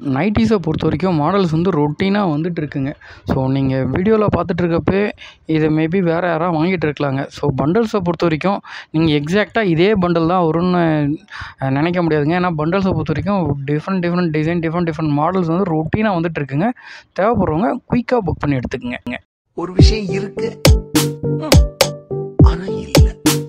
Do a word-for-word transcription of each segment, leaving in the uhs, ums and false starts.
நைட்டீஸை பொறுத்த வரைக்கும் மாடல்ஸ் வந்து ரொட்டீனாக வந்துட்டு இருக்குங்க. ஸோ நீங்கள் வீடியோவில் பார்த்துட்டு இருக்கப்பயே இதை மேபி வேறு யாராவது வாங்கிட்டு இருக்கலாங்க. ஸோ பண்டல்ஸை பொறுத்த வரைக்கும் நீங்கள் எக்ஸாக்டாக இதே பண்டல் தான் வரும்னு நினைக்க முடியாதுங்க. ஏன்னா பண்டல்ஸை பொறுத்த வரைக்கும் different different design different different models வந்து ரொட்டீனாக வந்துட்டு இருக்குங்க. தேவைப்படுறவங்க குயிக்காக புக் பண்ணி எடுத்துக்கங்க. ஒரு விஷயம் இருக்கு, ஆனா இல்ல.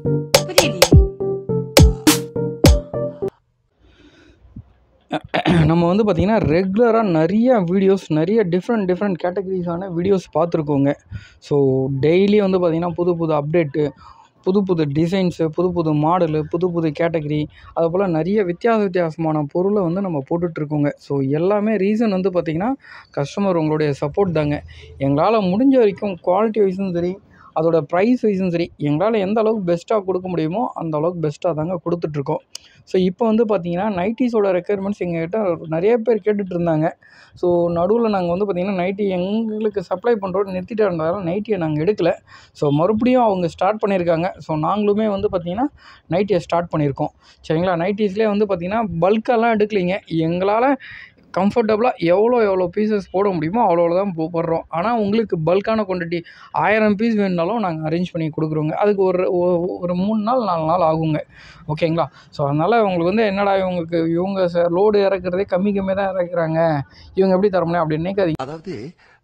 நம்ம வந்து பார்த்திங்கன்னா ரெகுலராக நிறைய வீடியோஸ் நிறைய டிஃப்ரெண்ட் டிஃப்ரெண்ட் கேட்டகரிஸான வீடியோஸ் பார்த்துருக்கோங்க. ஸோ டெய்லி வந்து பார்த்திங்கன்னா புது புது அப்டேட்டு, புது புது டிசைன்ஸு, புது புது மாடலு, புது புது கேட்டகரி, அது போல் நிறைய வித்தியாச வித்தியாசமான பொருளை வந்து நம்ம போட்டுட்ருக்கோங்க. ஸோ எல்லாமே ரீசன் வந்து பார்த்திங்கன்னா கஸ்டமர் உங்களுடைய சப்போர்ட் தாங்க. எங்களால் முடிஞ்ச வரைக்கும் குவாலிட்டி வைஸும் சரி, அதோட ப்ரைஸ் வைஸும் சரி, எங்களால் எந்த அளவுக்கு பெஸ்ட்டாக கொடுக்க முடியுமோ அந்த அளவுக்கு பெஸ்ட்டாக தாங்க கொடுத்துட்ருக்கோம். ஸோ இப்போ வந்து பார்த்திங்கன்னா நைட்டீஸோட ரெக்குயர்மெண்ட்ஸ் எங்ககிட்ட நிறைய பேர் கேட்டுட்டு இருந்தாங்க. ஸோ நடுவில் நாங்கள் வந்து பார்த்திங்கன்னா நைட்டி எங்களுக்கு சப்ளை பண்ணுறோம் நிறுத்திட்டு இருந்ததால் நைட்டியை நாங்கள் எடுக்கலை. ஸோ மறுபடியும் அவங்க ஸ்டார்ட் பண்ணியிருக்காங்க. ஸோ நாங்களுமே வந்து பார்த்திங்கன்னா நைட்டியை ஸ்டார்ட் பண்ணியிருக்கோம். சரிங்களா? நைட்டீஸ்லேயே வந்து பார்த்திங்கன்னா பல்கெல்லாம் எடுக்கலைங்க. எங்களால் கம்ஃபர்டபுளாக எவ்வளோ எவ்வளோ பீசஸ் போட முடியுமோ அவ்வளோ தான் போ போடுறோம். ஆனால் உங்களுக்கு பல்கான குவான்டிட்டி ஆயிரம் பீஸ் வேணுனாலும் நாங்கள் அரேஞ்ச் பண்ணி கொடுக்குறோங்க. அதுக்கு ஒரு ஒரு மூணு நாள் நாலு நாள் ஆகுங்க. ஓகேங்களா? ஸோ அதனால் உங்களுக்கு வந்து என்னடா இவங்களுக்கு இவங்க ச லோடு இறக்குறதே கம்மி கம்மியாக தான் இறக்குறாங்க, இவங்க எப்படி தர முடியும் அப்படின்னு நினைக்காதீங்க. அதாவது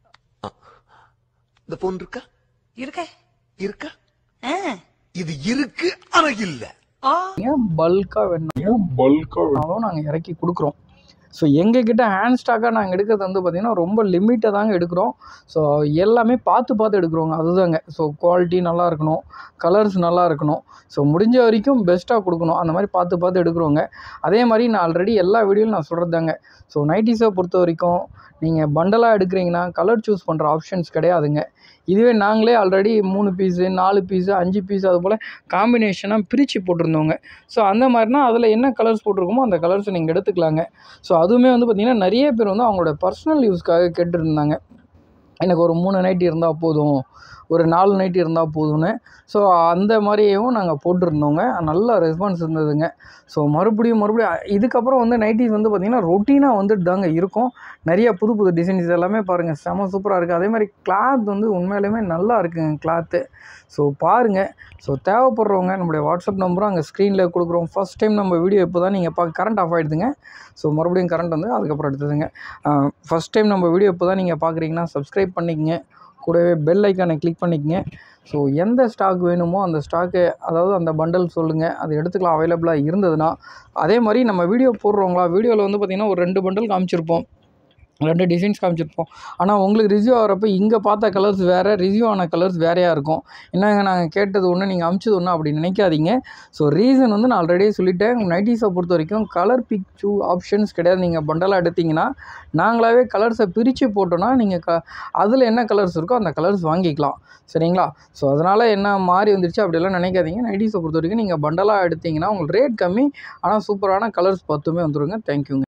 இந்த போன் இருக்கா இருக்க இருக்கா இது இருக்கு, ஆனா இல்ல. பல்காக வேணும் பல்காக வேணாலும் நாங்கள் இறக்கி கொடுக்குறோம். ஸோ எங்ககிட்ட ஹேண்ட் ஸ்டாக்காக நாங்கள் எடுக்கிறது வந்து பார்த்திங்கன்னா ரொம்ப லிமிட்டாக தாங்க எடுக்கிறோம். ஸோ எல்லாமே பார்த்து பார்த்து எடுக்கிறோங்க. அதுதாங்க. ஸோ குவாலிட்டி நல்லா இருக்கணும், கலர்ஸ் நல்லா இருக்கணும், ஸோ முடிஞ்ச வரைக்கும் பெஸ்ட்டாக கொடுக்கணும். அந்த மாதிரி பார்த்து பார்த்து எடுக்கிறோங்க. அதே மாதிரி நான் ஆல்ரெடி எல்லா வீடியோவில் நான் சொல்கிறது தாங்க. ஸோ நைட்டீஸை பொறுத்த வரைக்கும் நீங்கள் பண்டலாக எடுக்கிறீங்கன்னா கலர் சூஸ் பண்ணுற ஆப்ஷன்ஸ் கிடையாதுங்க. இதுவே நாங்களே ஆல்ரெடி மூணு பீஸு நாலு பீஸு அஞ்சு பீஸு அது போல் காம்பினேஷனாக பிரித்து போட்டிருந்தோங்க. ஸோ அந்த மாதிரினா அதில் என்ன கலர்ஸ் போட்டிருக்கோமோ அந்த கலர்ஸை நீங்கள் எடுத்துக்கலாங்க. ஸோ அதுவுமே வந்து பார்த்திங்கன்னா நிறைய பேர் வந்து அவங்களோட பர்சனல் யூஸ்க்காக கேட்டுருந்தாங்க. எனக்கு ஒரு மூணு நைட்டி இருந்தால் போதும், ஒரு நாலு நைட்டி இருந்தால் போதும்னு. ஸோ அந்த மாதிரியும் நாங்கள் போட்டிருந்தோங்க. நல்ல ரெஸ்பான்ஸ் இருந்ததுங்க. ஸோ மறுபடியும் மறுபடியும் இதுக்கப்புறம் வந்து நைட்டீஸ் வந்து பார்த்திங்கன்னா ரொட்டீனாக வந்துட்டு தாங்க இருக்கும். நிறைய புது புது டிசைன்ஸ் எல்லாமே பாருங்கள், செம சூப்பராக இருக்குது. அதே மாதிரி கிளாத் வந்து உண்மையிலுமே நல்லா இருக்குங்க கிளாத்து. ஸோ பாருங்கள். ஸோ தேவைப்படுறவங்க நம்மளுடைய வாட்ஸ்அப் நம்பரும் அங்கே ஸ்க்ரீனில் கொடுக்குறோம். ஃபஸ்ட் டைம் நம்ம வீடியோ இப்போ தான் நீங்கள் பார்க்க கரண்ட் ஆஃப் ஆகிடுதுங்க. ஸோ மறுபடியும் கரண்ட் வந்து அதுக்கப்புறம் எடுத்துதுங்க. ஃபஸ்ட் டைம் நம்ம வீடியோ இப்போ தான் நீங்கள் பார்க்குறீங்கன்னா சப்ஸ்கிரைப் பண்ணிக்கங்க, கூடவே பெல் ஐக்கானை கிளிக் பண்ணிக்கங்க. ஸோ எந்த ஸ்டாக் வேணுமோ அந்த ஸ்டாக்கு, அதாவது அந்த பண்டல் சொல்லுங்கள், அது எடுத்துக்கலாம் அவைலபிளாக இருந்ததுன்னா. அதே மாதிரி நம்ம வீடியோ போடுறோங்களா, வீடியோவில் வந்து பார்த்திங்கன்னா ஒரு ரெண்டு பண்டல் காமிச்சிருப்போம், ரெண்டு டிசைன்ஸ் காமிச்சிருப்போம். ஆனால் உங்களுக்கு ரிவ்யூ ஆகிறப்ப இங்கே பார்த்த கலர்ஸ் வேறு, ரிவ்யூ ஆன கலர்ஸ் வேறையாக இருக்கும். என்னங்க நாங்கள் கேட்டது ஒன்று நீங்கள் அமிச்சது ஒன்று அப்படி நினைக்காதீங்க. ஸோ ரீசன் வந்து நான் ஆல்ரெடியே சொல்லிட்டேன். நைட்டீஸை பொறுத்த வரைக்கும் கலர் பிக் சூ ஆப்ஷன்ஸ் கிடையாது. நீங்கள் பண்டலாக எடுத்திங்கன்னா நாங்களாகவே கலர்ஸை பிரித்து போட்டோன்னா நீங்கள் க அதில் என்ன கலர்ஸ் இருக்கோ அந்த கலர்ஸ் வாங்கிக்கலாம். சரிங்களா? ஸோ அதனால் என்ன மாறி வந்துருச்சு அப்படியெல்லாம் நினைக்காதீங்க. நைட்டீஸை பொறுத்த வரைக்கும் நீங்கள் பண்டலாக எடுத்திங்கன்னா உங்களுக்கு ரேட் கம்மி, ஆனால் சூப்பரான கலர்ஸ் பத்துமே வந்துடுங்க. தேங்க்யூங்க.